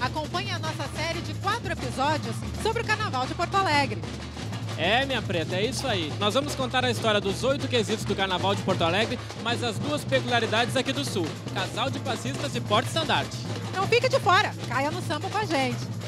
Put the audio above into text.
Acompanhe a nossa série de 4 episódios sobre o Carnaval de Porto Alegre. É, minha preta, é isso aí. Nós vamos contar a história dos 8 quesitos do Carnaval de Porto Alegre, mas as 2 peculiaridades aqui do Sul. Casal de passistas e porta-estandarte. Não fique de fora, caia no samba com a gente.